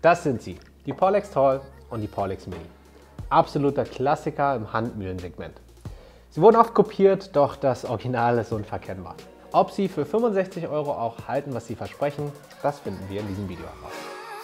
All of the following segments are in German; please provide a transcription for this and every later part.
Das sind sie, die Porlex Tall und die Porlex Mini. Absoluter Klassiker im Handmühlensegment. Sie wurden oft kopiert, doch das Original ist unverkennbar. Ob sie für 65 € auch halten, was sie versprechen, das finden wir in diesem Video heraus.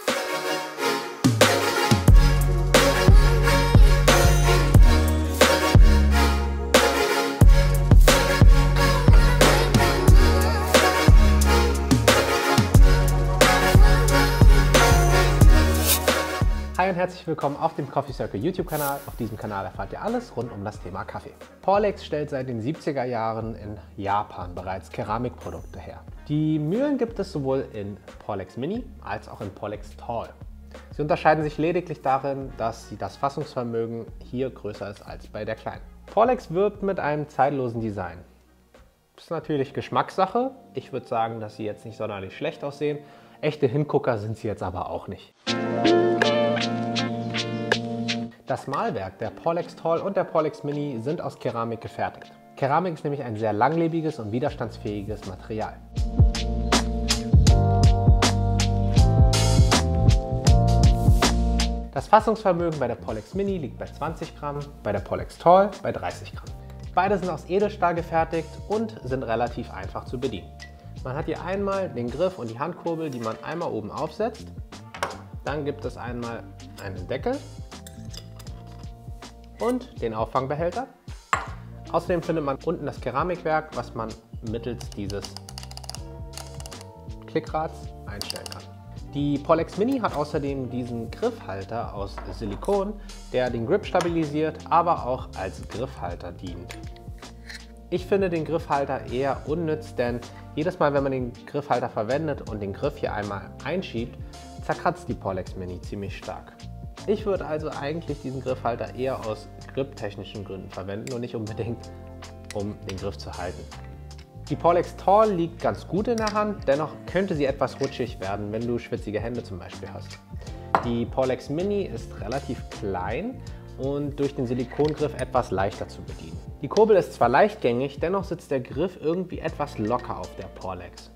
Hi und herzlich willkommen auf dem Coffee Circle YouTube-Kanal. Auf diesem Kanal erfahrt ihr alles rund um das Thema Kaffee. Porlex stellt seit den 70er Jahren in Japan bereits Keramikprodukte her. Die Mühlen gibt es sowohl in Porlex Mini als auch in Porlex Tall. Sie unterscheiden sich lediglich darin, dass das Fassungsvermögen hier größer ist als bei der kleinen. Porlex wirbt mit einem zeitlosen Design. Das ist natürlich Geschmackssache. Ich würde sagen, dass sie jetzt nicht sonderlich schlecht aussehen. Echte Hingucker sind sie jetzt aber auch nicht. Das Mahlwerk der Porlex Tall und der Porlex Mini sind aus Keramik gefertigt. Keramik ist nämlich ein sehr langlebiges und widerstandsfähiges Material. Das Fassungsvermögen bei der Porlex Mini liegt bei 20 Gramm, bei der Porlex Tall bei 30 Gramm. Beide sind aus Edelstahl gefertigt und sind relativ einfach zu bedienen. Man hat hier einmal den Griff und die Handkurbel, die man einmal oben aufsetzt. Dann gibt es einmal einen Deckel und den Auffangbehälter. Außerdem findet man unten das Keramikwerk, was man mittels dieses Klickrads einstellen kann. Die Porlex Mini hat außerdem diesen Griffhalter aus Silikon, der den Grip stabilisiert, aber auch als Griffhalter dient. Ich finde den Griffhalter eher unnütz, denn jedes Mal, wenn man den Griffhalter verwendet und den Griff hier einmal einschiebt, zerkratzt die Porlex Mini ziemlich stark. Ich würde also eigentlich diesen Griffhalter eher aus grip-technischen Gründen verwenden und nicht unbedingt, um den Griff zu halten. Die Porlex Tall liegt ganz gut in der Hand, dennoch könnte sie etwas rutschig werden, wenn du schwitzige Hände zum Beispiel hast. Die Porlex Mini ist relativ klein und durch den Silikongriff etwas leichter zu bedienen. Die Kurbel ist zwar leichtgängig, dennoch sitzt der Griff irgendwie etwas locker auf der Porlex.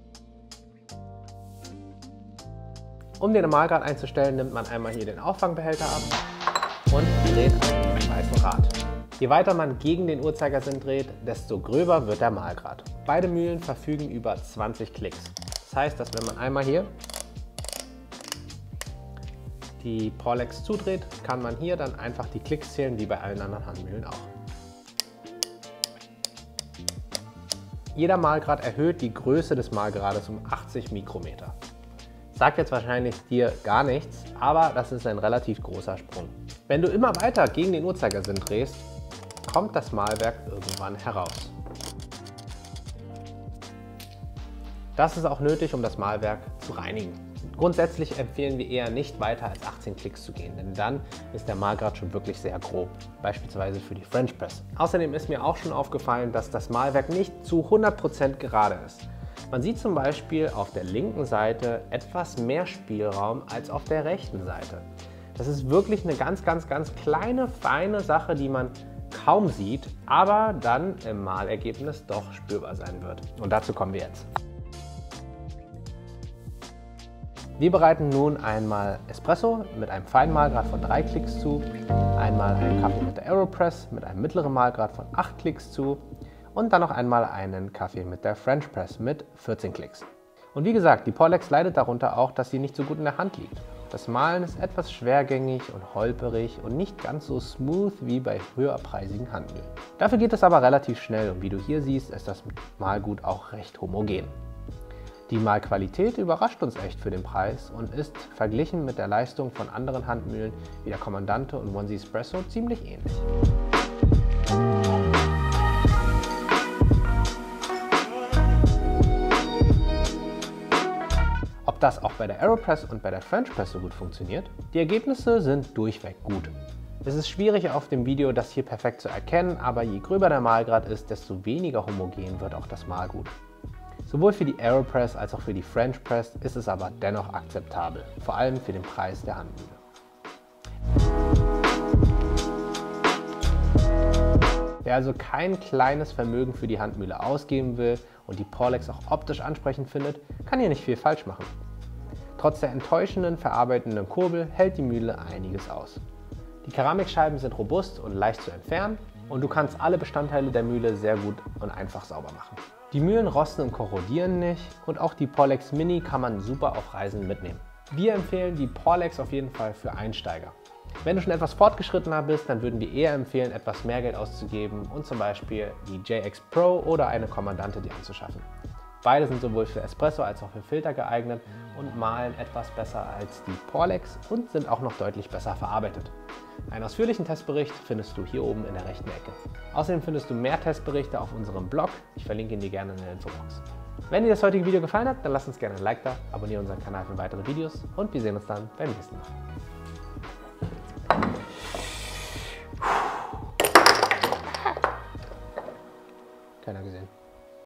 Um den Mahlgrad einzustellen, nimmt man einmal hier den Auffangbehälter ab und dreht an dem weißen Rad. Je weiter man gegen den Uhrzeigersinn dreht, desto gröber wird der Mahlgrad. Beide Mühlen verfügen über 20 Klicks. Das heißt, dass wenn man einmal hier die Porlex zudreht, kann man hier dann einfach die Klicks zählen, wie bei allen anderen Handmühlen auch. Jeder Mahlgrad erhöht die Größe des Mahlgrades um 80 Mikrometer. Sagt jetzt wahrscheinlich dir gar nichts, aber das ist ein relativ großer Sprung. Wenn du immer weiter gegen den Uhrzeigersinn drehst, kommt das Mahlwerk irgendwann heraus. Das ist auch nötig, um das Mahlwerk zu reinigen. Grundsätzlich empfehlen wir eher nicht weiter als 18 Klicks zu gehen, denn dann ist der Mahlgrad schon wirklich sehr grob, beispielsweise für die French Press. Außerdem ist mir auch schon aufgefallen, dass das Mahlwerk nicht zu 100% gerade ist. Man sieht zum Beispiel auf der linken Seite etwas mehr Spielraum als auf der rechten Seite. Das ist wirklich eine ganz kleine, feine Sache, die man kaum sieht, aber dann im Mahlergebnis doch spürbar sein wird. Und dazu kommen wir jetzt. Wir bereiten nun einmal Espresso mit einem feinen Mahlgrad von 3 Klicks zu, einmal einen Kaffee mit der Aeropress mit einem mittleren Mahlgrad von 8 Klicks zu und dann noch einmal einen Kaffee mit der French Press mit 14 Klicks. Und wie gesagt, die Porlex leidet darunter auch, dass sie nicht so gut in der Hand liegt. Das Mahlen ist etwas schwergängig und holperig und nicht ganz so smooth wie bei höherpreisigen Handmühlen. Dafür geht es aber relativ schnell und wie du hier siehst, ist das Mahlgut auch recht homogen. Die Mahlqualität überrascht uns echt für den Preis und ist verglichen mit der Leistung von anderen Handmühlen wie der Comandante und One Z Espresso ziemlich ähnlich. Ob das auch bei der Aeropress und bei der French Press so gut funktioniert? Die Ergebnisse sind durchweg gut. Es ist schwierig auf dem Video das hier perfekt zu erkennen, aber je gröber der Mahlgrad ist, desto weniger homogen wird auch das Mahlgut. Sowohl für die Aeropress als auch für die French Press ist es aber dennoch akzeptabel, vor allem für den Preis der Handmühle. Wer also kein kleines Vermögen für die Handmühle ausgeben will und die Porlex auch optisch ansprechend findet, kann hier nicht viel falsch machen. Trotz der enttäuschenden verarbeitenden Kurbel hält die Mühle einiges aus. Die Keramikscheiben sind robust und leicht zu entfernen und du kannst alle Bestandteile der Mühle sehr gut und einfach sauber machen. Die Mühlen rosten und korrodieren nicht und auch die Porlex Mini kann man super auf Reisen mitnehmen. Wir empfehlen die Porlex auf jeden Fall für Einsteiger. Wenn du schon etwas fortgeschrittener bist, dann würden wir eher empfehlen, etwas mehr Geld auszugeben und zum Beispiel die JX Pro oder eine Kommandante dir anzuschaffen. Beide sind sowohl für Espresso als auch für Filter geeignet und mahlen etwas besser als die Porlex und sind auch noch deutlich besser verarbeitet. Einen ausführlichen Testbericht findest du hier oben in der rechten Ecke. Außerdem findest du mehr Testberichte auf unserem Blog, ich verlinke ihn dir gerne in der Infobox. Wenn dir das heutige Video gefallen hat, dann lass uns gerne ein Like da, abonniere unseren Kanal für weitere Videos und wir sehen uns dann beim nächsten Mal. Keiner gesehen.